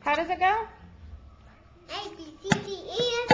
How does it go? A, B, C, D, E, F,